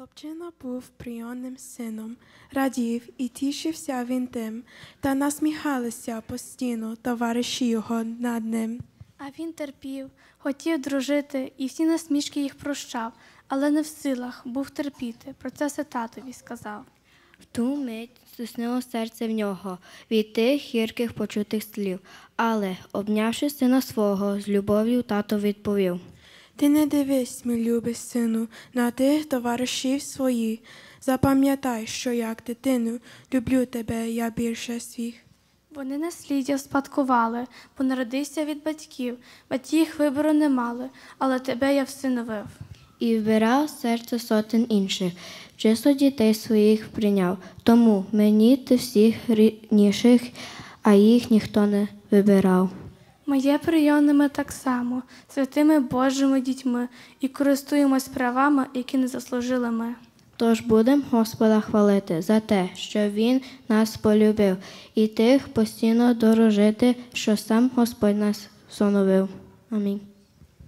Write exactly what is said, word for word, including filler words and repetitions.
Хлопчина був прийомним сином, радів і тішився він тим, та насміхалися постійно товариші його над ним. А він терпів, хотів дружити, і всі насмішки їх прощав, але не в силах був терпіти, про це все татові сказав. В ту мить стиснуло серце в нього від тих гірких почутих слів, але, обнявши сина свого, з любов'ю тато відповів: Ти не дивись, мій любий сину, на тих товаришів свої. Запам'ятай, що як дитину люблю тебе я більше всіх. Вони насліддя спадкували, бо народився від батьків, батьки їх вибору не мали, але тебе я всиновив. І вбирав серце сотень інших, чисто дітей своїх прийняв. Тому мені ти всіх рідніших, а їх ніхто не вибирав. Моє прийомними так само, святими Божими дітьми, і користуємось правами, які не заслужили ми. Тож будем Господа хвалити за те, що Він нас полюбив, і тих постійно дорожити, що сам Господь нас всиновив. Амінь.